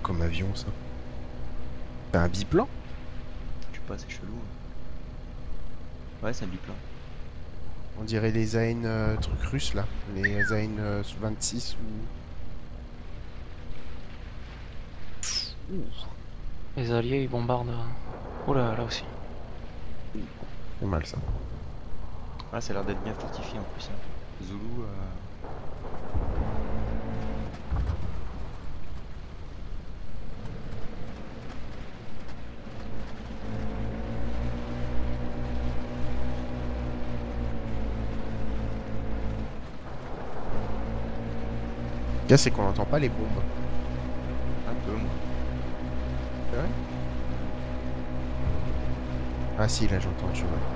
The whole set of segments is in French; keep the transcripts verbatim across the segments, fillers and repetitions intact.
comme avion ça? C'est un biplan? Je sais pas, c'est chelou. Ouais, c'est un biplan. On dirait les A N euh, trucs russes là. Les A N euh, vingt-six ou... Ouh, Les alliés ils bombardent. Oh là, là aussi. c'est mal ça. Ah, ça a l'air d'être bien fortifié en plus. Hein. Zulu. Euh... Là c'est qu'on n'entend pas les bombes. Un peu, moi. C'est vrai? Ah si, là j'entends, tu vois.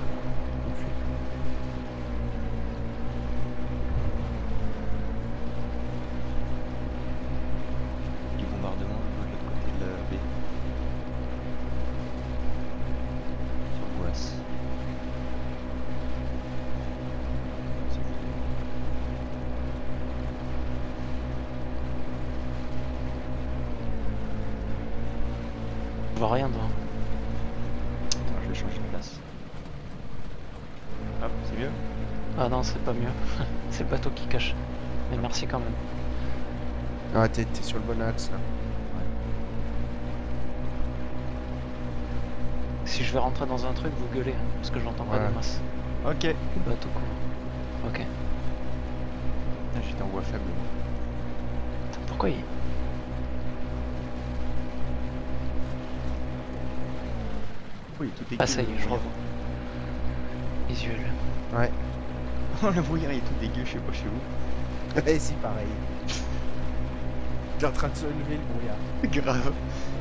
Du bombardement de l'autre côté de la baie. Sur Boas. Je vois rien devant. Attends, je vais changer de place. Hop, c'est mieux. Ah non, c'est pas mieux. C'est le bateau qui cache. Mais merci quand même. Ah t'es t'es sur le bon axe là. Si je vais rentrer dans un truc, vous gueulez, hein, parce que j'entends pas Ouais. des masses. Ok. Le bateau court. Ok. Ah, j'étais en voie faible. Attends, pourquoi il... Oui, tout est Ah ça y est, je revois. Visuel. Ouais. Oh, le brouillard il est tout dégueu, je sais pas chez vous. Et si pareil. Il est en train de se lever le brouillard. Grave.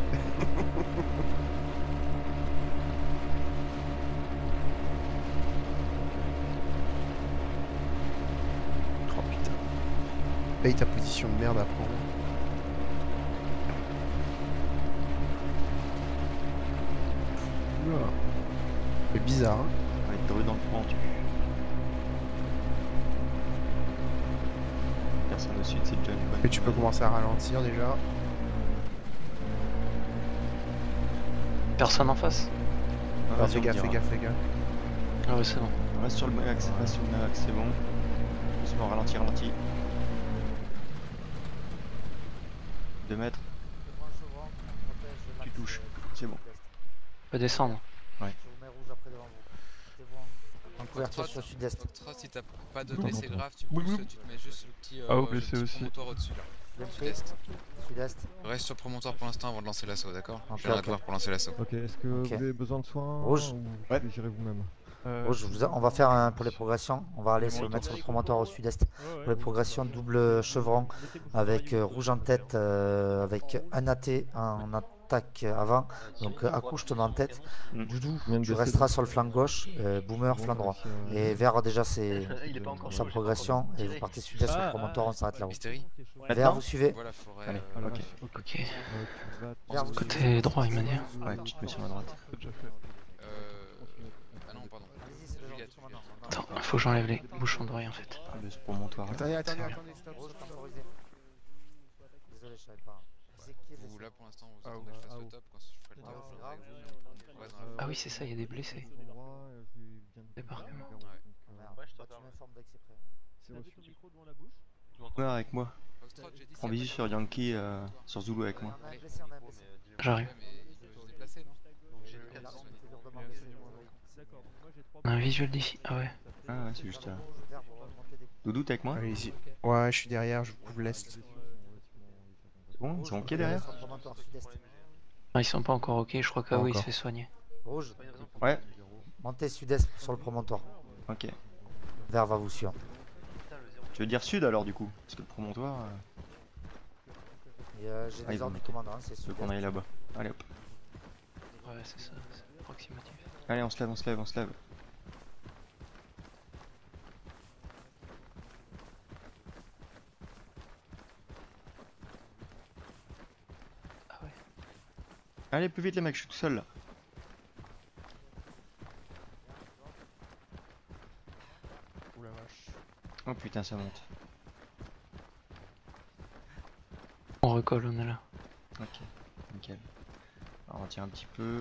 Oh putain. Paye ta position de merde à prendre. Oula. C'est bizarre hein. On va être dreux dans le pentu. Personne au sud, c'est déjà une bonne. Et tu peux commencer à ralentir déjà. Personne en face? Ah, Ah, vas-y, fais on gaffe, dira. fais gaffe, fais gaffe. Ah ouais, c'est bon. Reste sur le bon axe, reste sur le même axe, c'est bon. Doucement, ralenti, ralenti. deux mètres. Tu touches, c'est bon. On peut descendre. Ouais. Je vous mets rouge après devant vous. Mettez-vous en, en couverture sur le sud-est. Foxtrot, si t'as pas de blessé grave, tu Oui, pousses, oui. tu te mets juste le petit, euh, Ah, au le blessé petit aussi. promontoire au-dessus là. Bien fait. Sud-est. Sud-est. Reste sur le promontoire pour l'instant avant de lancer l'assaut, d'accord? Ok, Je viendrai ok. te voir pour lancer l'assaut. Ok, est-ce que Ok. vous avez besoin de soins Rouge. ou Ouais. vous les gérez vous-même? Rouge, vous a- on va faire un pour les progressions. On va aller se mettre sur le promontoire au sud-est. Pour les progressions, double chevron avec euh, rouge en tête, euh, avec un A T en attaque avant. Donc euh, Aku, je te mets en tête. Mm. Doudou, Combien de tu blessés, resteras donc sur le flanc gauche. euh, Boomer, Bon, flanc bah, droit. si, euh, Et Vert, déjà, c'est il est pas encore sa progression. Et vous partez sud-est sur le promontoire, on s'arrête là-haut. Mystérie? Vert, Maintenant vous suivez. Voilà, forêt. Allez, euh, ok. Ok. Ok. Euh, tu vas Vert, vous Côté suivez. droit, il m'a dit. Ouais, tu te mets sur ma droite. C'est déjà fait. Euh... Ah non, pardon. Allez-y, c'est le Juliette, genre de commandant. Attends, faut que j'enlève les bouchons d'oreille en fait. Ah, de ce promontoire. Attendez, attendez, bien. attendez, stop, Rouge, stop. temporisé. Désolé, je savais pas. Qui c'est qui est Vous blessé là pour l'instant, vous Ah, attendez que je fasse ah, le oh. top quand je ferai le Ah, top. c'est je grave. viendrai avec vous, mais- Ouais, dans la Ah foulée. oui, c'est ça, il y a des blessés. Endroit, euh, je viens de Débarquement. vers vous, Ouais. donc, euh, Merde. Bah, tu m'informes dès que c'est prêt. c'est reçu. Boomer avec moi. Foxtrot, j'ai dit, Prends s'il y a visu pas sur de- Yankee, euh, sur Zulu avec moi. On a un blessé, on a un blessé. J'arrive. Ouais, mais il peut se déplacer, non? J'ai le Il a cadre soigné. été lourdement blessé. On a un visuel d'ici. Ah ouais. Ah ouais, c'est juste là. Vert, vous remontez des coups. Doudou, t'es avec moi? Allez-y. Ouais, je suis derrière, je couvre l'est. C'est bon, ils sont ok Rouge, derrière? sur le promontoire sud-est. Non, ils sont pas encore ok, je crois Pas qu'Aoi il se encore. fait soigner. Rouge, Ouais, montez sud-est sur le promontoire. ok. Vert va vous suivre. Tu veux dire sud alors du coup? Parce que le promontoire, euh, Et, euh, J'ai Ah, des ils ordres vont du commandant, c'est tu veux sud-est. qu'on aille là-bas. Allez hop. Ouais, c'est ça, c'est approximatif. Allez, on se lève, on se lève, on se lève. Ah ouais. Allez, plus vite les mecs, je suis tout seul là. Ouh la vache. Oh putain, ça monte. On recolle, on est là. Ok, nickel. Alors on tient un petit peu.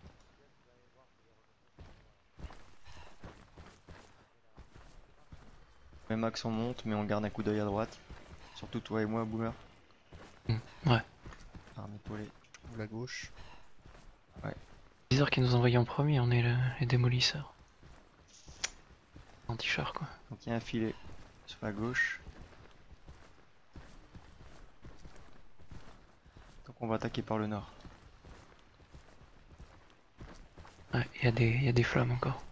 Même axe on monte, mais on garde un coup d'œil à droite. Surtout toi et moi, Boomer. Mm, ouais. Arme épaulée. Ou la gauche. Bizarre qu'ils nous envoient en premier, on est le- les démolisseurs. Anti-char quoi. Donc il y a un filet sur la gauche. Donc on va attaquer par le nord. Ouais, il y, a des- y a des flammes encore.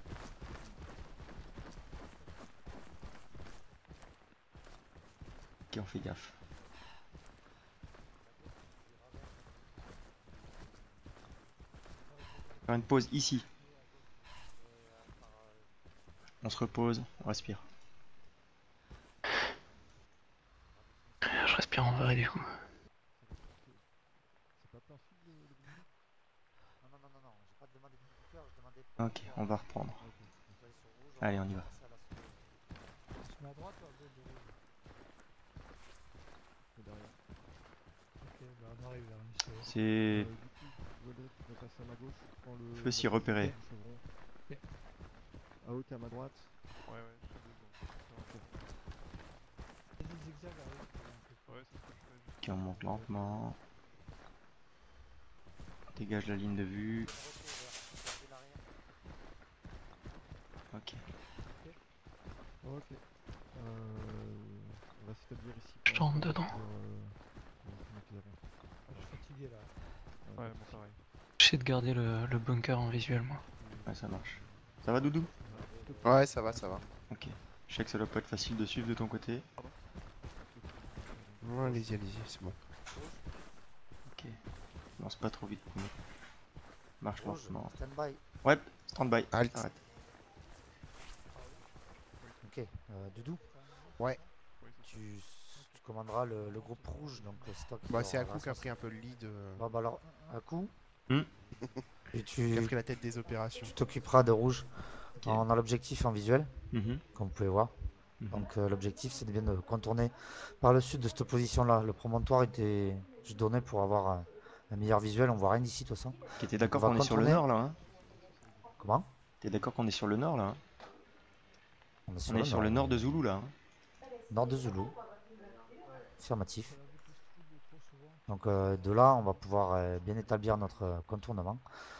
Ok, on fait gaffe. Faire une pause ici. On se repose, on respire. Je respire en vrai du coup. C'est pas plein sud le, le Bombay? Non, non, non, non, non, j'ai pas demandé de bunker, je demandais pour Ok, on va reprendre. Ah, ok. vous allez sur rouge, Allez, on y va. passer à l'assaut. Je mets à droite ou à gauche de rouge? C'est derrière. Ok, bah on arrive là, on est sur- C'est Euh, du coup, Waldrick, tu vas passer à ma gauche. Je prends le. Feu s'y le repérer. du chevron. Ok. Ah, ok, à ma droite. Ouais, ouais, je fais deux secondes. Vas-y, zigzag, arrive. Ouais, c'est ce que je fais. ok, on monte lentement. Dégage la ligne de vue. Ok. Ok. Euh, on va s'établir ici. Je pour rentre l'instant, dedans. pour, euh, pour finir qu'ils avancent. Ah, je suis fatigué là. Ouais, Ouais, bon, pareil. J'essaie de garder le, le bunker en visuel moi. Ouais, ça marche. Ça va, Doudou? Ouais, ça va, ça va. Ok. Je sais que ça doit pas être facile de suivre de ton côté. Ouais, allez-y, allez-y, c'est bon. Ok. Lance pas trop vite pour nous. Marche Rouge, lentement. stand by. Ouais, stand by. Halt. Arrête. Ok, euh, Doudou, Ouais. Oui, c'est ça. tu, tu commanderas le, le groupe rouge, donc euh, c'est toi qui Bah, auras c'est la Aku qui a respons- pris un peu le lead. euh, Bon, bah alors, un coup. Hmm. Et Qui a tu pris la tête des opérations. tu t'occuperas de rouge. Ok. On a l'objectif en visuel, Mhm, comme vous pouvez voir. mhm. Donc euh, l'objectif c'est de bien de contourner par le sud de cette position là. Le promontoire était juste donné pour avoir un, un meilleur visuel, on voit rien d'ici de toute façon. Ok, t'es Donc, d'accord on va qu'on est sur le contourner. nord là, hein? Comment? T'es d'accord qu'on est sur le nord là, hein? On est On sur, est le, sur nord, le nord de Zulu là, hein? nord de Zulu. Affirmatif. Sur la route au sud, trop souvent. Donc euh, de là on va pouvoir euh, bien établir notre euh, contournement.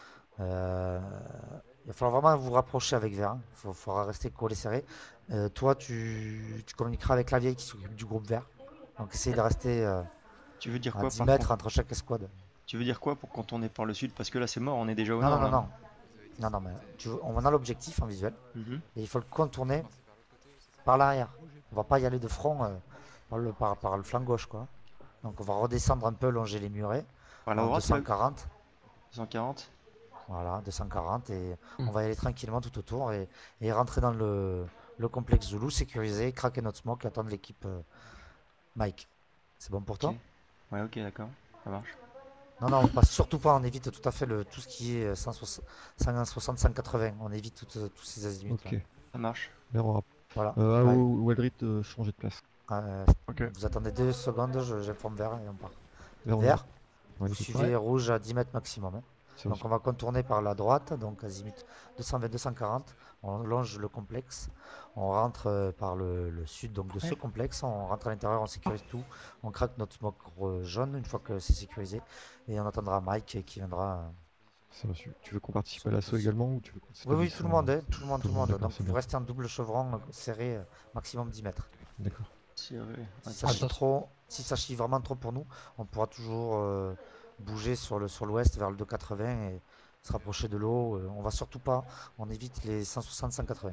Euh, il va falloir vraiment vous rapprocher avec vert. Il faut, faudra rester collé serré. Euh, toi tu, tu communiqueras avec la vieille qui s'occupe du groupe vert. Donc essaye de rester euh, Tu veux dire à quoi dix par mètres contre? entre chaque escouade. Tu veux dire quoi pour contourner par le sud? Parce que là c'est mort, on est déjà au Non, non, nord non, là. non. Non, non, mais tu, on a l'objectif en visuel Mhm. et il faut le contourner Passer vers l'autre côté, c'est ça? par l'arrière. On va pas y aller de front euh, par, le, par, par le flanc gauche, quoi. Donc on va redescendre un peu, longer les murets Par la en droite, là, deux cent quarante. deux cent quarante. Voilà, deux cent quarante et Mm. on va y aller tranquillement tout autour et, et rentrer dans le, le complexe Zulu, sécurisé, craquer notre smoke et attendre l'équipe euh, Mike. C'est bon pour Ok. toi? Ouais, ok, d'accord. Ça marche. Non, non, on passe surtout pas, on évite tout à fait le, tout ce qui est cent soixante, cent quatre-vingts. On évite tout- tous ces azimuts. Ok. là. Ça marche. Là, on va. Voilà. Euh, ah, Ouais. au- Waldrick, de changer de place. Euh, Ok. Vous attendez deux secondes, je- j'informe vert et on part. Là, on y Vert, va. Ouais, vous c'est- suivez rouge à dix mètres maximum. hein. ça Donc aussi. on va contourner par la droite, donc azimut deux cent vingt deux cent quarante. On longe le complexe. On rentre euh, par le, le sud donc de ce complexe. On rentre à l'intérieur, on sécurise tout. On craque notre smoke euh, jaune une fois que c'est sécurisé. Et on attendra Mike qui viendra. euh, Ça va, su- tu veux qu'on participe Sur à la l'assaut position. également ou tu veux qu'on Oui, oui, s'établisse tout le en- monde, hein, tout le monde, tout le monde. d'accord, Donc c'est vous bien. restez en double chevron euh, serré, euh, maximum dix mètres. D'accord. Serré. Si Ouais, ça Ah, chie ça- trop, si ça chie vraiment trop pour nous, on pourra toujours euh, bouger sur le sur l'ouest vers le deux cent quatre-vingts et se rapprocher de l'eau. Euh, on va surtout pas, on évite les cent soixante cent quatre-vingts.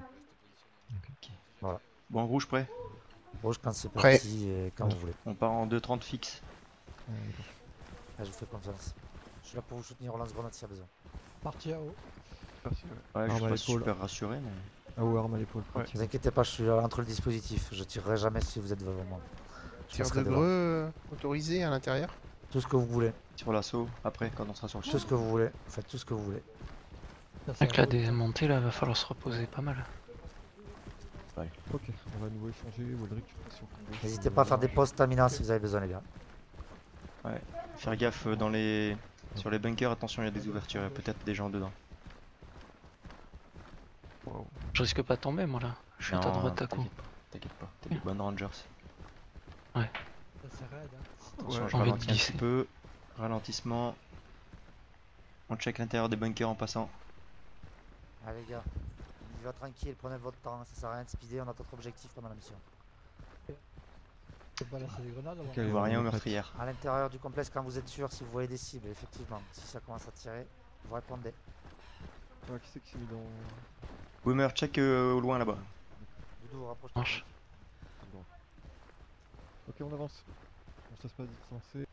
Bon, rouge prêt. Rouge quand c'est Prêt. parti et quand Ouais. vous voulez. On part en deux trente fixe. Ah, d'accord. Ah, je vous fais confiance. Je suis là pour vous soutenir au lance-grenade s'il y a besoin. Parti à haut. Merci, ouais. Ouais, je Arme suis à pas l'épaule. super rassuré, mais. Ah, ou arme à l'épaule. Ouais. Ne vous inquiétez pas, je suis là entre le dispositif. Je tirerai jamais si vous êtes devant moi. Je Tir passerai de devant. greu euh, autorisé à l'intérieur. Tout ce que vous voulez. Sur l'assaut, après, quand on sera sur le Tout champ. ce que vous voulez. Faites tout ce que vous voulez. Ça, c'est Avec la à haut. démontée là, va falloir se reposer pas mal. Ok, on va à nouveau échanger. Waldrick, tu passes sur ton gauche. N'hésitez euh, pas à faire des large. pauses stamina si vous avez besoin, les gars. Faire gaffe euh, dans les... sur les bunkers, attention, il y a des ouvertures, il y a peut-être des gens dedans. Je risque pas de tomber moi là. Je suis à ta Non, droite à coup. t'inquiète pas, t'inquiète pas, t'es des bonnes rangers. Ça c'est raide. Hein. Attention, Ouais, je envie de ralentis un glisser. petit peu. Ralentissement. On check l'intérieur des bunkers en passant. Allez les gars, il va tranquille, prenez votre temps, ça sert à rien de speeder, on a d'autres objectifs pendant la mission. C'est pas lancer des grenades avant. Je vois rien aux meurtrières. À l'intérieur du complexe, quand vous êtes sûr, si vous voyez des cibles, effectivement, si ça commence à tirer, vous répondez. Ah, qui c'est qui s'est mis dans. Boomer, check euh, au loin là-bas. Doudou, rapproche-toi. Marche. Bon. Ok, on avance. On se laisse pas distancer.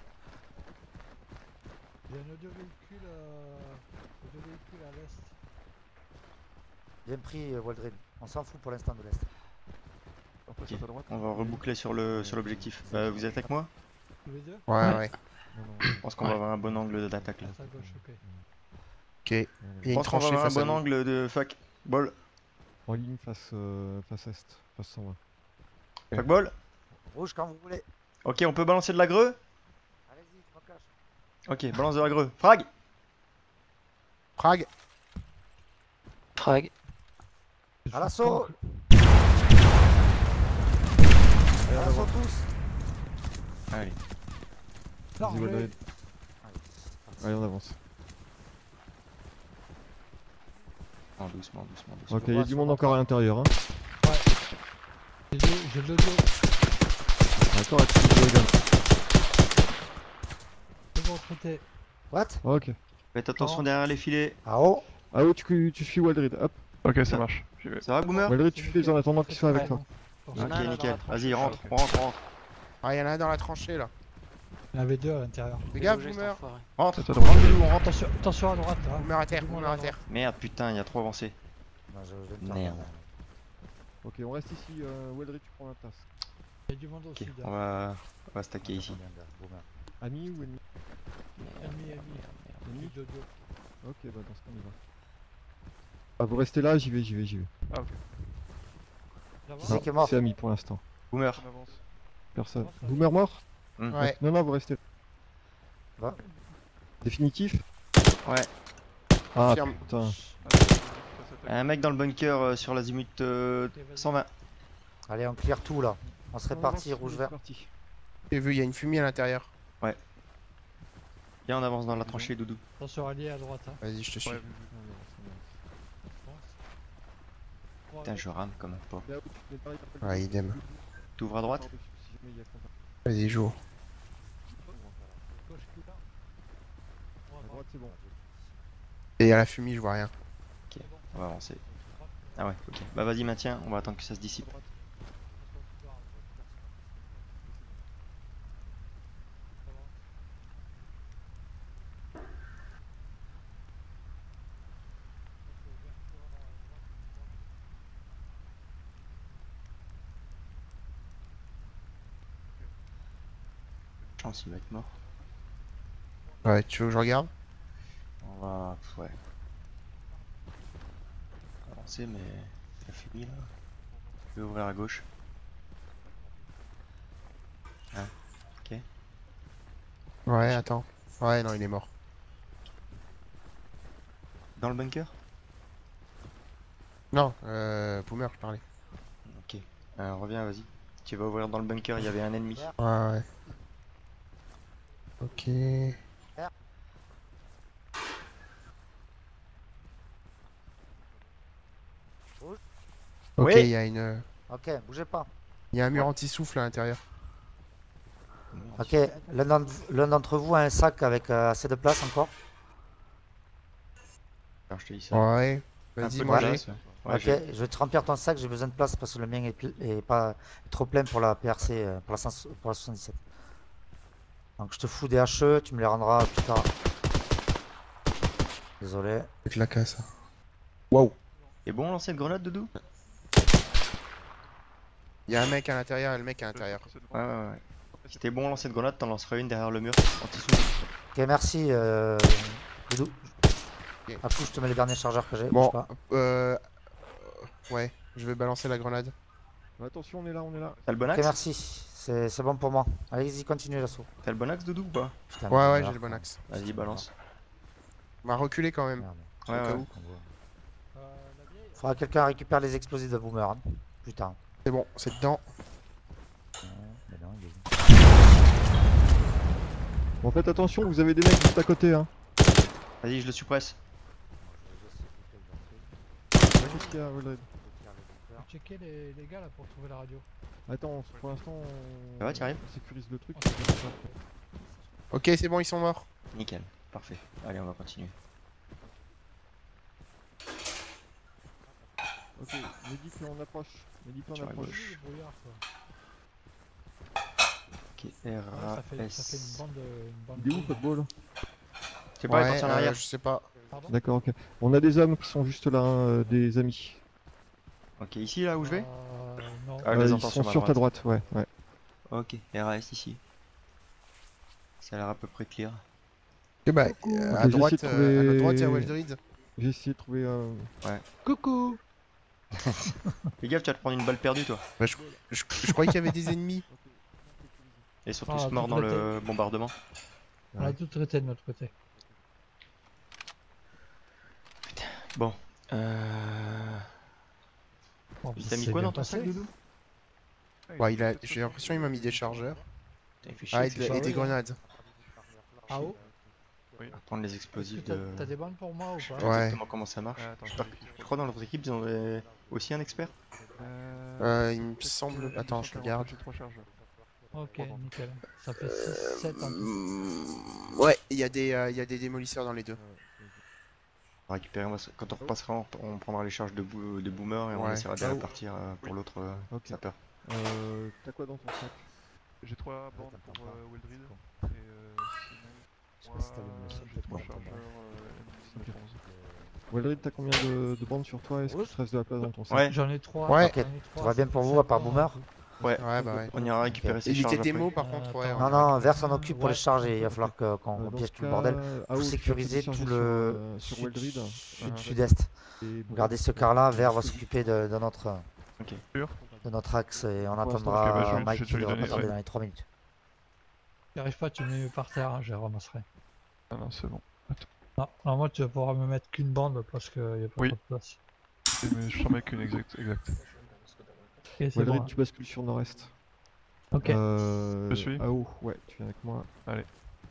Il y a un audio véhicule, euh... audio véhicule à l'est. Bien pris, euh, Waldrin, on s'en fout pour l'instant de l'Est. Après, Ok, c'est à droite. on va reboucler sur le sur l'objectif. Bah, vous êtes avec moi? Tous les deux? Ouais, Ouais. ouais. Non, non, Je pense qu'on va Ouais. avoir un bon angle d'attaque là. À gauche, ok. Ok. Il y a non, non. Je une pense qu'on va tranchée avoir un face à bon nous. angle de fuck ball. En ligne face, euh, face est, face cent vingt. Fuck ball. Rouge quand vous voulez. Ok, on peut balancer de la greu? Allez-y, je me cache. Ok, balance de la greu. Frag. Frag. Frag. Je À l'assaut. suis À l'assaut tous. Allez. pas- Vas-y, Waldred. Allez. Allez, on avance. Oh, doucement, doucement, doucement. Ok, il y a du monde encore à l'intérieur. Hein. J'ai de- j'ai de l'audio. D'accord, là, tu peux regarder. C'est bon, traité. What? Ok. Faites attention derrière les filets. Ah oh. Ah oui, tu, tu suis Waldred. Hop. Ok, ça marche. J'y vais. Ça va, Boomer? Waldred, tu fais en attendant qu'il soit avec toi. Ok, Il y en a un là dans nickel. la tranchée. Vas-y, rentre, on rentre, on rentre. Ah, il y en a un dans la tranchée là. Il y en avait deux à l'intérieur. Fais gaffe, Bouger, cet Boomer. enfoiré. Rentre. C'est à droite. Rentre, nous, on rentre. Attention, attention à droite. Hein. Boomer à terre, Du monde Boomer à droite. terre. Merde, putain, il y a trop avancé. Non, je, je vais me Merde. perdre. Ok, on reste ici. Euh, Waldred, tu prends la tasse. Il y a du monde au Ok, sud. on va, on va stacker ici. Bien, gars, boomer. Ami ou ennemi? Ennemi, ennemi. J'ai de l'audio. Ok, bah dans ce cas, on y va. Ah, vous restez là, j'y vais, j'y vais, j'y vais. J'avance. Qui c'est qui est mort? C'est Ami pour l'instant. Boomer. On avance. Personne. Boomer mort? Hmm. Ouais. Non, non, vous restez. Va. Définitif? Ouais. Ah Confirme. putain. Ah, ça s'attaque. Un mec dans le bunker euh, sur l'azimut euh, Ok, vas-y. cent vingt. Allez, on clear tout là. On se répartit, rouge vert. Parti. J'ai vu, il y a une fumée à l'intérieur. Viens, on avance dans la tranchée, Doudou. Attention, allié à droite. Hein. Vas-y, je te suis. Ouais, Avance. Putain, je rame comme un porc. Ouais, idem. T'ouvres à droite? Vas-y, joue. Gauche, cul là. À droite, c'est bon. Et il y a la fumée, je vois rien. On va avancer. Ah ouais, ok. Bah vas-y, maintiens, on va attendre que ça se dissipe. Chance, il va être mort. Ouais, tu veux que je regarde? On va. Ouais. Avancer, mais. La fumée là. Je vais ouvrir à gauche. Ah, ok. Ouais, attends. Ouais, non, il est mort. Dans le bunker? Non, euh, Boomer, je parlais. Ok. Euh, reviens, vas-y. Tu vas ouvrir dans le bunker, il y avait un ennemi. Ouais, ouais. Ok. Ok, Oui. il y a une, Ok, bougez pas. il y a un mur anti-souffle à l'intérieur. Ok, l'un d'entre l'un d'entre vous a un sac avec euh, assez de place encore. Alors je te dis ça. Ouais. Un Vas-y, peu de moi place, j'ai. ouais. Ouais, Ok, j'ai- je vais te remplir ton sac, j'ai besoin de place parce que le mien est, pl- est pas est trop plein pour la P R C, euh, pour la, cent- pour la soixante-dix-sept. Donc je te fous des H E, tu me les rendras plus tard. Désolé. Avec la casse. C'est bon lancer de grenade, Doudou? Il y a un mec à l'intérieur et le mec à l'intérieur. Ouais, ouais, ouais. Si t'es bon lancer de grenade, t'en lanceras une derrière le mur. Anti-souffle. Ok, merci. Euh... Doudou. Ok. À coup, je te mets les derniers chargeurs que j'ai. Bon, bouge pas. euh... Ouais, je vais balancer la grenade. Attention, on est là, on est là. T'as le bon Ok, axe? merci. C'est c'est bon pour moi. Allez-y, continuez l'assaut. T'as le bon axe, Doudou, ou pas? Putain, Ouais, ouais, merde, j'ai le bon axe. Vas-y, balance. On va reculer quand même. merde. Ouais, Au cas ouais. où. Euh, la vieille. Faudra que quelqu'un récupère les explosifs de Boomer. Hein. Putain. C'est bon, c'est dedans. Ouais, mais non, il est- Bon, faites attention, vous avez des mecs juste à côté, hein. Vas-y, je le suppresse. Ouais, qu'est-ce qu'il y a, Weldred? Faut checker les, les gars là pour trouver la radio. Attends, pour l'instant, on... Ça va, t'y arrives? on sécurise le truc. Ok, c'est bon, ils sont morts. Nickel, parfait. Allez, on va continuer. Ok, Mehdi, puis on approche. Mehdi, puis Sur on la approche. gauche. Le brouillard quoi. Ok, Ouais, R ça, fait, A ça fait une S. bande de. Une bande Il est où, de- football? C'est pas, il est Ouais, parti en euh, arrière. je sais pas. Pardon. D'accord, ok. On a des hommes qui sont juste là, hein, euh, des amis. Ok, ici, là où je vais? Euh, non. Ah, je Euh, les ils entends sont sur ma sur ta droite. droite, ouais, ouais. Ok, R A S ici. Ça a l'air à peu près clair. Ok, bah, euh, Ok, à j'ai droite, essayé de euh, à notre droite, il y a trouver- Weldrid. J'ai essayé de trouver un... Coucou. Fais gaffe, tu vas te prendre une balle perdue, toi. Bah, je, je, je croyais qu'il y avait des ennemis. Ils sont Ah, tous tout morts dans traité. le bombardement. On a tout traité de notre côté. Bon. Euh... Bon, Il ça t'a mis s'est quoi bien dans ton sac, passé. Doudou? Ouais, il a, j'ai l'impression qu'il m'a mis des chargeurs. T'as fait chier, Ah, et, c'est de- chier. et des oui, hein. grenades. Ah oh. On va prendre les Est-ce que explosifs t'as de... t'as des bandes pour moi ou pas? Ouais. Exactement comment ça marche. Ah, attends, je, je par- vérifie, je je crois dans notre équipe, ils ont euh, aussi un expert. Euh, il me semble. Attends, je regarde. J'ai trois chargeurs. Ok, nickel. Ça fait six, sept en tout. Mm, Ouais, il y, a des, euh, il y a des démolisseurs dans les deux. On va récupérer, on va se- quand on repassera, on, on prendra les charges de, bou- de boomer et on Ouais. essaiera de Ah, répartir euh, pour l'autre euh, Ok. sapeur. Euh, t'as quoi dans ton sac? J'ai trois bandes pour euh, Weldrid. Et euh, Je sais sinon, pas si t'allumes le moi, son, j'ai peut-être trois qu'on chargeurs t'entend. euh, M dix-neuf onze. Weldred, t'as combien de, de bandes sur toi? Est-ce qu'il te reste de la place dans ton sac? Ouais, J'en ai trois. Ouais. j'en Ok, ai tout trois, va bien ça pour fait vous, à sept part en Boomer? tout. ouais, Ouais, bah ouais. on ira récupérer Et ces il charges était après. démo par contre, ouais. Euh, on Non, ira non, Vert s'en occupe pour Ouais. les charger. Il va falloir que- qu'on Euh, dans piège ce tout le cas, bordel. ah Faut oui, tu vas sécuriser télécharger tout sur, le euh, sur sud, Weldrid. sud, Uh-huh. sud-est. Et Vous gardez bon, ce euh, quart-là, Vert va sous- s'occuper de, de notre, Ok. de notre axe et on Pour l'instant, attendra ok, bah, je vais- Mike j'ai qui déjà devrait donné, pas tarder ouais. dans les trois minutes. Si t'arrives pas, tu me mets par terre, hein, je les ramasserai. Ah non, c'est bon. Non, alors moi tu vas pouvoir me mettre qu'une bande parce qu'il n'y a pas Oui. trop de place. Et mais je t'en mets qu'une exact, exact. Ok, c'est Weldred, bon. tu bascules sur nord-est. Ok. Euh, Je suis. Ah oh, ouais, tu viens avec moi. Allez.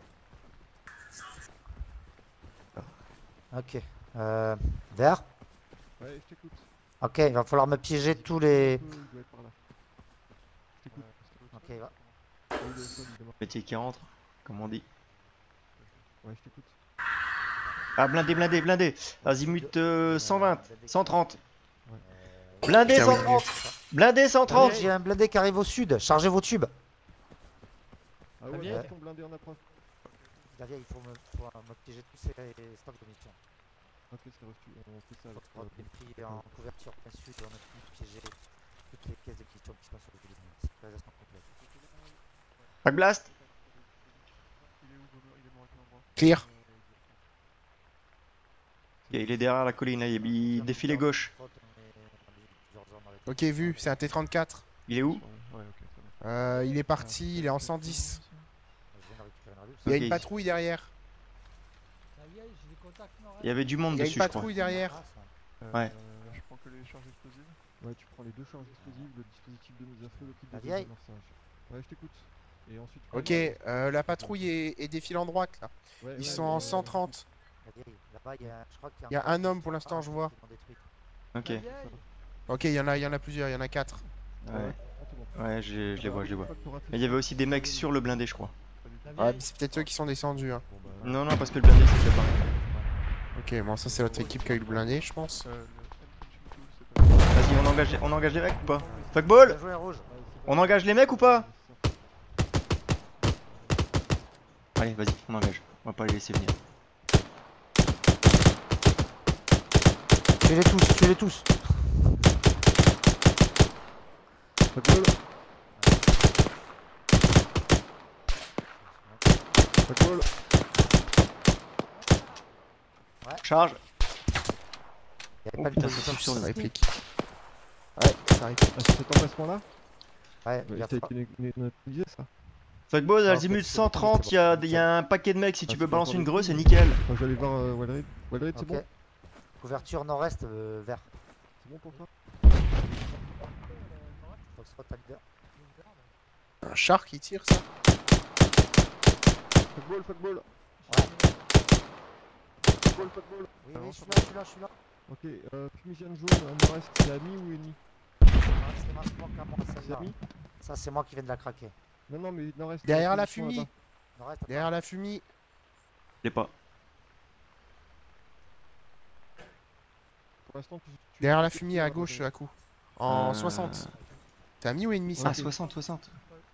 Ok. Euh, Vert? Ouais, je t'écoute. Ok, il va falloir me piéger tous les... Il doit être par là. Je t'écoute. Ok, il va... Oui, il doit être là, évidemment. Métier qui rentre, comme on dit. Ouais, je t'écoute. Ah, blindé, blindé, blindé. Azimut euh, cent vingt, cent trente. Euh, Blindé Putain, oui. cent trente. Blindé cent trente. J'ai un blindé qui arrive au sud, chargez vos tubes. Ah ouais, vieille. ouais, ton blindé en approche. La vieille, il faut me, faut me piéger tous ces stocks de munitions. Ok, c'est reçu. On fait ça avec On euh, est pris en couverture plein sud et on a pu piéger toutes les caisses de munitions qui sont sur le téléphone. Sécurisation complète. Pack blast. Il est où, Boomer? Il est mort à quel endroit? Clear. Ok, il est derrière la colline, là, il, il défile gauche. Ok, vu, c'est un T trente-quatre. Il est où? Ouais, ok, très bien. Euh, il est parti, il est en cent dix. Il y a Ok. une patrouille derrière. La vieille, j'ai des contacts nord-est. Il y avait du monde Il y a une dessus, je crois. patrouille derrière. Euh, Ouais. Je prends que les charges explosives. Ouais, tu prends les deux charges explosives, le dispositif de mise à feu, le kit de La vieille. désamorçage. Ouais, je t'écoute. Et ensuite. tu prends Ok, les- euh, la patrouille est, est défile en droite là. Ouais, Ils ouais, sont ouais, en ouais, cent trente. Là-bas, il y a, je crois qu'il Il y a un homme pour l'instant, je vois. Ok. La vieille. Ok, il y en a, il y en a plusieurs, il y en a quatre. Ouais, Ah, c'est bon. ouais, je, je les vois, je les vois. Une fois que t'auras fait Mais il y avait ça, aussi des mecs sur le blindé, je crois. La Ouais, vieille. mais c'est peut-être eux qui sont descendus. Hein. bon, bah, Non, non, parce que le blindé s'est séparé. Ok, bon, ça c'est l'autre équipe qui a eu le blindé, je pense. Euh, le M trente-deux, c'est pas... Vas-y, on engage, on engage les mecs ou pas? Fuckball. Bien joué, rouge. On engage les mecs ou pas? Allez, vas-y, on engage. On va pas les laisser venir. Tuez-les tous, tuez-les tous. Football. Football. Charge. Il y Oh avait pas de putain, position c'est sur Ça nous. réplique. Ouais, ça réplique. Ah, c'est cet emplacement-là? Ouais, Ouais, il y a ça a trois- été né- né- neutralisé ça. Fuckboss, Non, Azimut c'est- cent trente, c'est il y, a- bon. y a un paquet de mecs, si Ah, tu c'est veux pas balancer encore une des greu, c'est coups. nickel. Moi j'allais voir euh, Walred. Walred, c'est Ok. bon? Couverture nord-est, euh, vert. C'est bon pour toi? Foxtrot à leader. Un char qui tire ça? Fuckball, fuckball. Ouais. Fuckball, fuckball. Oui, Ah, oui, non, je suis ça là, je suis là, je suis là. Ok, euh, fumigène jaune, euh, nord-est, c'est ami ou ennemi? Ah, c'est ma smoke à moi, C'est celle-là. ami? Ça, c'est moi qui viens de la craquer. Non, non, mais nord-est. Derrière la position fumée. là-bas. Nord-est, attends. Derrière la fumée. Je l'ai pas. Pour l'instant, tu. tu- Derrière tu la fais fumée tirer, à là, gauche Walred. à coup. En Euh, soixante. T'es ami ou ennemi ça? Ah, soixante, soixante.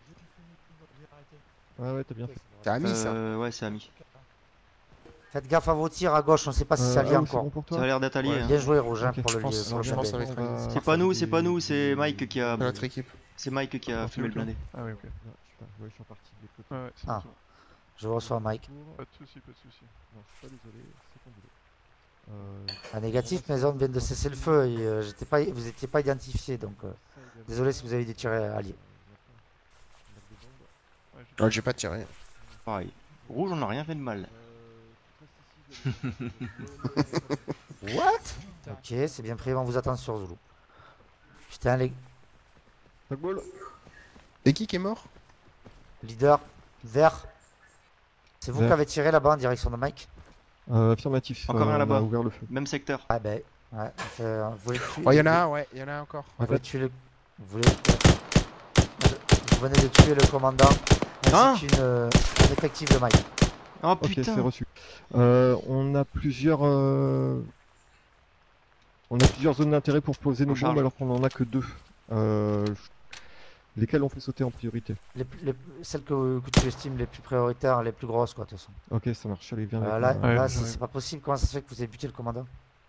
Ouais, ouais, t'as bien Ok, fait. c'est bon. T'es ami ça? Euh, ouais, c'est ami. Faites gaffe à vos tirs à gauche, on sait pas si Euh, ça lie ah oui, c'est encore. bon pour Ça a toi? l'air d'être allié. Ouais. hein. Bien joué, Rouge, hein, Ok, pour le je pense- lieu- pour le je blindé. pense ça va être On allié. va C'est pas nous, c'est pas nous, des- c'est Mike qui a. C'est notre équipe. C'est Mike qui a Parti fumé le où, toi blindé. Ah oui, ok. Non, je sais pas, ouais, je suis en partie de l'autre côté. Ouais, ouais, c'est Ah. bon, Je reçois Mike. Pour- Pas de soucis, pas de soucis. Non, je suis pas désolé, c'est ton boulot. Euh, Un négatif, mes hommes viennent de cesser le feu et euh, j'étais pas, vous n'étiez pas identifiés, donc euh, ça également. désolé si vous avez des tirs alliés. Euh, mettre des bombes. Ouais, j'ai- Oh, j'ai pas tiré. Pareil. Rouge, on n'a rien fait de mal. Euh, tu restes ici, je vais aller- What? Ok, c'est bien pris, on vous attend sur Zulu. Putain, les Fuckball. Et qui qui est mort? leaders, vert. C'est vous Vert. qui avez tiré là-bas en direction de Mike? Euh, affirmatif. Encore un euh, on là-bas. a ouvert le feu. Même secteur. Ah ben, ouais, on fait, euh, vous voulez tuer, Oh, y'en a un, ouais, y'en a un encore. vous voulez tuer le... Vous voulez... Vous venez de tuer le commandant ainsi Hein qu'une euh, un effectif de Mike. Oh Ok, c'est putain. reçu. Euh, on a plusieurs. euh, On a plusieurs zones d'intérêt pour poser nos On charge. bombes alors qu'on en a que deux. Euh, Lesquelles on fait sauter en priorité? Les, plus- les, plus- celles que, que tu estimes les plus prioritaires, les plus grosses quoi de toute façon. Ok, ça marche. Allez, viens Euh, avec là, moi. Ouais, là j'arrive. c'est c'est pas possible, comment ça se fait que vous avez buté le commandant?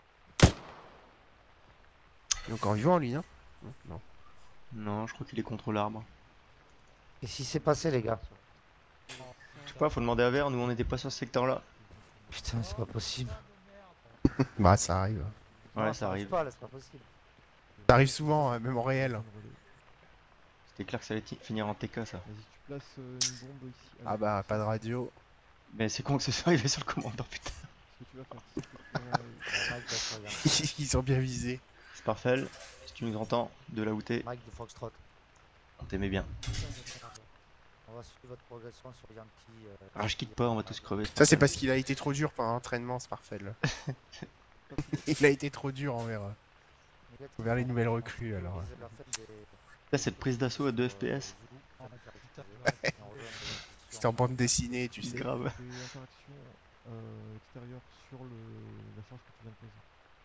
Il est encore vivant lui, non? Non. Non, je crois qu'il est contre l'arbre. Qu'est-ce qui s'est passé les gars? Je sais pas, faut demander à Vert, nous on n'était pas sur ce secteur là. Putain, c'est pas possible. Bah ça arrive. Ouais, Non, ça arrive. pas là, c'est pas possible. Ça arrive souvent, hein, même en réel. C'était clair que ça allait ti- finir en T K ça. Vas-y, tu places euh, une bombe ici. Ah Allez, bah pas de radio. Mais c'est con que ce soit arrivé sur le commandant, putain. Ce que tu vas faire, c'est que tu vas- Mike, va sur Yankee. Ils sont bien visés. C'est parfait. Si tu nous entends, de là où t'es, Mike de Foxtrot. on t'aimait bien. On va suivre votre progression sur Yankee. euh, Rage quitte pas, on va tous crever. Ça c'est parce qu'il a été trop dur pendant l'entraînement, c'est parfait là. Il a été trop dur envers, euh, négatif. envers les nouvelles recrues alors. C'est la fête des- Là, cette prise d'assaut à deux F P S. C'était en bande dessinée, tu sais. Grave. des interactions euh, extérieures sur le... la charge que tu viens de poser.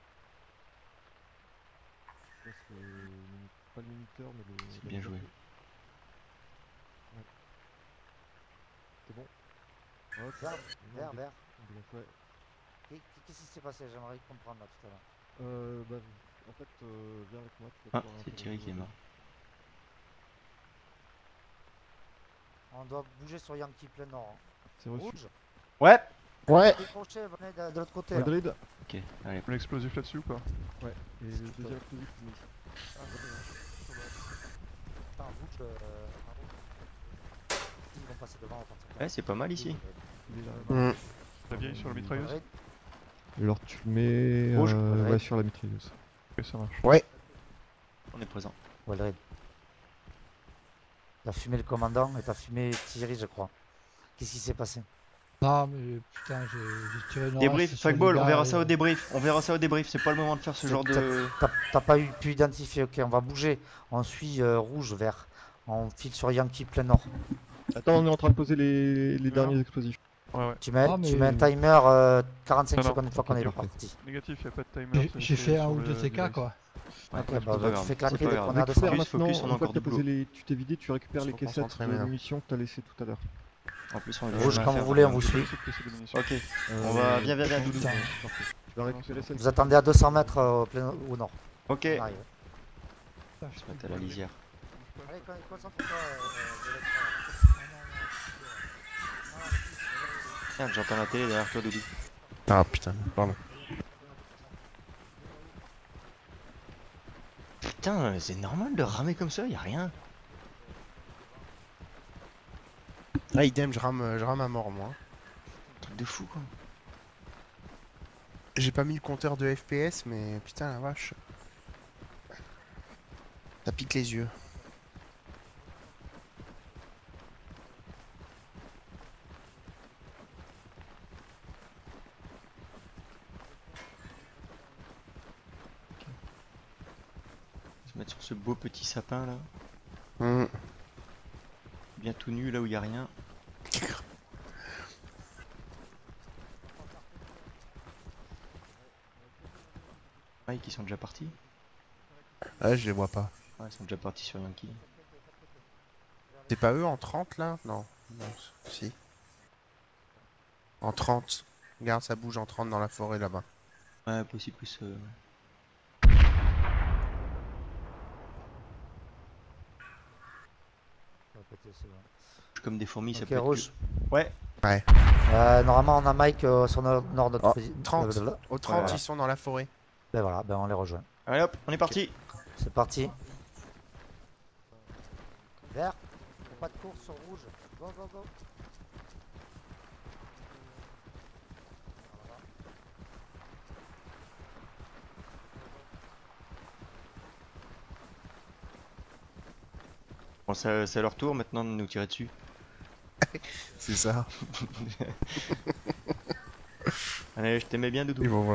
Je laisse le... mini- pas le minuteur, mais le... C'est la bien mise à joué. feu. Ouais. C'est bon. Ok. Vert, Non, vert, dé- vert. dégage, ouais. Qu'est- Qu'est-ce qui s'est passé? J'aimerais comprendre là tout à l'heure. Euh, bah, en fait, euh, viens avec moi. Tu vas Ah, pouvoir c'est interroger Thierry qui est le- mort. On doit bouger sur Yankee plein nord. hein. C'est reçu. Rouge. Ouais. Ouais. Décrochez, venez de, de l'autre côté. là. Madrid. Ok, allez. On l'explosif là-dessus ou pas Ouais. Et le deuxième explosif, tu mets ici. Attends, rouge. Euh... ah, rouge. Ils vont passer devant, on va partir. Ouais, c'est pas mal ici. Il est là. Mm. La vieille sur la mitrailleuse Madrid. Alors tu mets Rouge. euh, Madrid. ouais, sur la mitrailleuse. Ok, ça marche. On est présent. Waldred. T'as fumé le commandant et t'as fumé Thierry, je crois. Qu'est-ce qui s'est passé? Non, mais putain, j'ai j'ai tiré une Débrief, race sur les Fuckball, on gars verra et- ça au débrief. On verra ça au débrief, c'est pas le moment de faire ce genre de. T'as t'as pas eu pu identifier, ok, on va bouger. On suit euh, rouge, vert. On file sur Yankee plein nord. Attends, on est en train de poser les, les derniers explosifs. Ouais, ouais. Tu mets, Ah, tu mais- mets un timer euh, quarante-cinq Non, non, secondes une fois qu'on est ok, ok. parti. Négatif, y a pas de timer. J'ai c'est- j'ai c'est fait un sur ou le deux T K device. quoi. Ouais, Ok, c'est bah, pas bah, grave. tu fais C'est claquer pas dès grave. qu'on est à deux cents. Récupère Focus, maintenant, focus, on a une fois encore que du t'as posé boulot. les... tu t'es vidé, tu récupères les Faut caissettes concentrer de maintenant. munitions que t'as laissées tout à l'heure. En plus, on Rouge, va quand faire- vous voulez, on vous suit. Essaie de placer des munitions. Ok, Euh, on va. Viens, viens, viens, Doudou. Putain. Parfait. Tu vas récupérer celle Vous attendez à deux cents mètres euh, au, plein, au nord. Ok. On arrive. Je se mettre à la lisière. Allez, con- concentre-toi. euh, euh, Merde, j'entends la télé derrière toi, Doudou. Ah putain, pardon. Putain, c'est normal de ramer comme ça, y a rien. Ah, idem, je rame, je rame à mort, moi. Truc de fou quoi. J'ai pas mis le compteur de F P S, mais putain, la vache. Ça pique les yeux. On va se mettre sur ce beau petit sapin là. Hmm. Bien tout nu là où il y a rien. Ah, qui sont déjà partis. Ah, je les vois pas. Ouais, ils sont déjà partis sur Yankee. C'est pas eux en trente là? Non. Non, si. En trente. Regarde, ça bouge en trente dans la forêt là-bas. Ouais, possible plus. Euh... Comme des fourmis, ça Ok, peut être. rouge. que- Ouais. Ouais. Euh, normalement, on a Mike euh, sur no- nord de notre Oh, posi- trente. blablabla. Au trente, Ouais. ils sont dans la forêt. Ben voilà, ben on les rejoint. Allez hop, on est parti. C'est parti. Vert. Pas de course sur rouge. Go, go, go. Bon, ça- c'est leur tour maintenant de nous tirer dessus. C'est ça. Allez, je t'aimais bien, Doudou. Ils vont voir.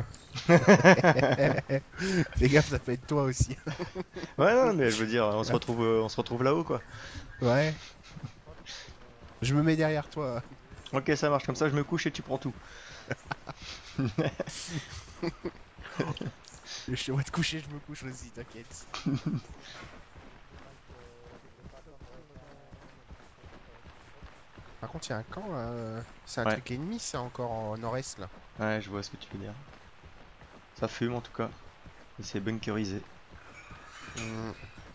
Fais gaffe, ça peut être toi aussi. Ouais, non, mais je veux dire, on se retrouve, euh, on se retrouve là-haut, quoi. Ouais. Je me mets derrière toi. Ok, ça marche. Comme ça, je me couche et tu prends tout. Je te vois te coucher, je me couche aussi, t'inquiète. Par contre, il y a un camp là. euh, C'est un Ouais. truc ennemi, ça encore en nord-est là. Ouais, je vois ce que tu veux dire. Ça fume en tout cas. Et c'est bunkerisé. Hmm.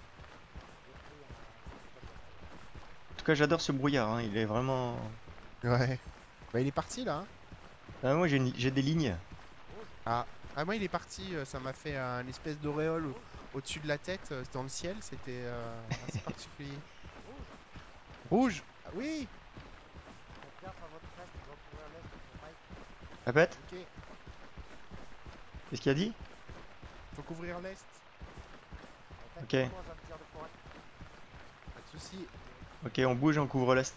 En tout cas, j'adore ce brouillard. Hein. Il est vraiment. Ouais. Bah, il est parti là. hein. Ah, moi, j'ai une- j'ai des lignes. Ah. Ah, moi, il est parti. euh, Ça m'a fait un espèce d'auréole au- au-dessus de la tête, euh, dans le ciel. C'était euh, assez particulier. Rouge. Ah, oui. Répète. Ok. Qu'est-ce qu'il a dit? Faut couvrir l'est. Ok. Pas de soucis. Ok, on bouge et on couvre l'est.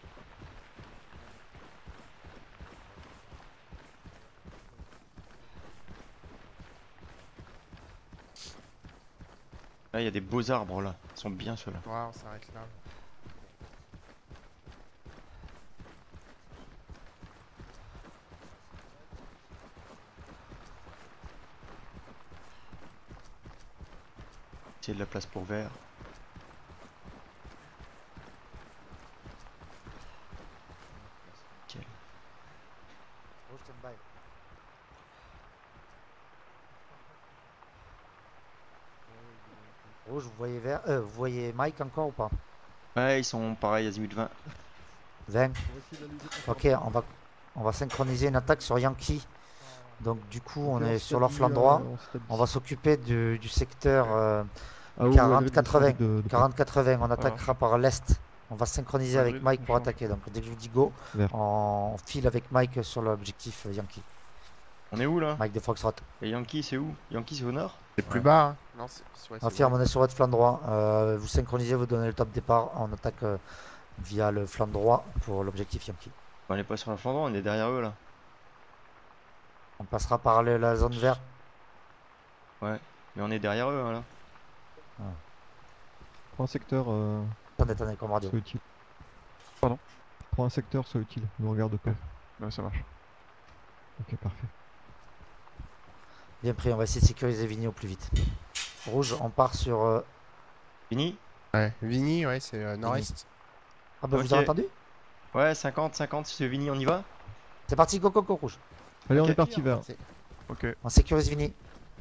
Là, il y a des beaux arbres là. Ils sont bien ceux-là. Ouais, on s'arrête là. C'est de la place pour vert. Nickel. Rouge, stand by. Rouge, vous voyez vert, euh, vous voyez Mike encore ou pas? Ouais, ils sont pareils, azimut vingt. vingt. On va essayer d'aller les Ok, on va, on va synchroniser une attaque sur Yankee. Donc du coup, on Ok, est se sur leur flanc stabilise, droit. euh, on se stabilise. On va s'occuper du, du secteur euh, Ah, ouais, quarante Madrid, quatre-vingts. de- de- de- quarante quatre-vingts, on attaquera par l'est. On va synchroniser avec Madrid, Mike on pour change. attaquer. Donc dès que je vous dis go, Vert. on file avec Mike sur l'objectif euh, Yankee. On est où là? Mike de Foxtrot. Et Yankee, c'est où? Yankee, c'est au nord? C'est plus bas. Hein. Non, c'est. Ouais, c'est Affirme, vrai. on est sur votre flanc droit. Euh, vous synchronisez, vous donnez le top départ. On attaque euh, via le flanc droit pour l'objectif Yankee. On est pas sur la flanc droit, on est derrière eux là. On passera par le- la zone verte. Ouais, mais on est derrière eux hein, là. Prends un secteur, euh, Attendez, attendez, comme radio. soit utile. Pardon? Prends un secteur, soit utile. Ne regarde pas. Ouais, ça marche. Ok, parfait. Bien pris, on va essayer de sécuriser Vigny au plus vite. Rouge, on part sur... euh, Fini? Ouais. Vigny, ouais, c'est euh, nord-est. Ah bah Ok. vous avez entendu? Ouais, cinquante, cinquante, c'est Vini, on y va? C'est parti, go, go, go, rouge. Allez, on Ok. est parti vert. C'est- Ok. On sécurise Vigny.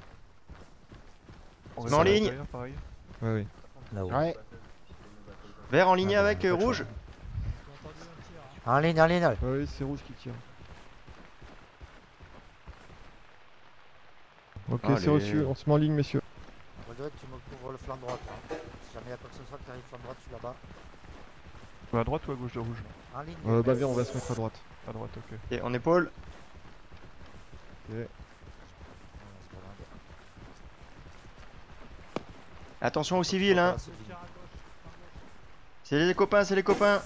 On Se met en reste à ligne. l'intérieur, pareil. Ouais, ouais. Là-haut. Ouais. Vert en ligne Ah bah, avec pas euh, de choix. rouge? En ligne, en ligne. allez. Ouais, c'est rouge qui tire. Ok, Allez. c'est reçu. On se met en ligne, messieurs. Redouane, tu me couvres le flanc droit. toi. Si jamais il y a quoi que ce soit qui arrive flanc droit, tu là-bas. À droite ou à gauche de rouge? En ligne. Euh, bah viens, on va se mettre à droite. À droite, ok. Et en épaule. Attention aux civils, hein. C'est les copains, c'est les copains.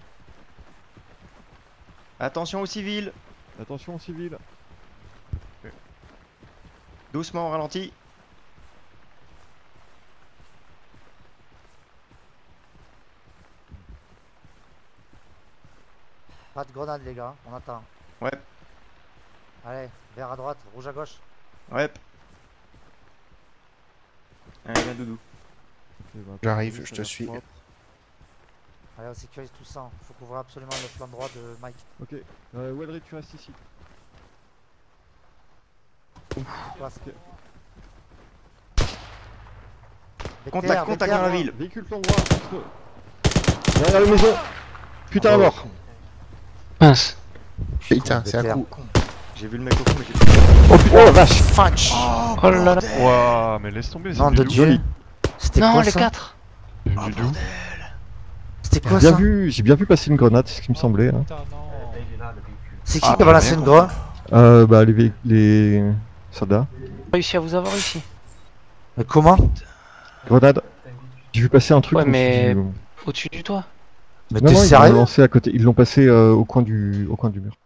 Attention aux civils. Attention civil. Doucement, on ralentit. Pas de grenade les gars, on attend. Ouais, Allez, vert à droite, rouge à gauche. ouais. Allez, viens, Doudou. Ok, bah, J'arrive, ça je a te l'air suis. propre. Allez, on sécurise tout ça. Faut couvrir absolument le flanc droit de Mike. Ok, euh, Weldry, tu restes ici. Passe. Ok. Contact, Derrière, contact derrière, dans la moi. ville. Véhicule flanc droit. contre- Derrière la maison. Putain, à mort. Mince. Putain, c'est un Claire. coup. J'ai vu le mec au fond, mais j'ai Oh putain, la vache, fatch. Oh là là. Waouh, mais laisse tomber, c'est Non de Dieu. C'était Non, quoi les ça quatre. Mais d'où? C'était J'ai quoi bien ça vu, j'ai bien vu passer une grenade, c'est ce qui me semblait. Hein. C'est qui Ah, qui a bah, balancé bien une compris. grenade? Euh, bah les, vé- les soldats. Réussi à vous avoir ici. Mais comment? Grenade. J'ai vu passer un truc. Ouais, je me suis mais- dit, euh, Au-dessus du toit. Mais Non, t'es non, ils l'ont sérieux? lancé à côté. Ils l'ont passé euh, au coin du, au coin du mur.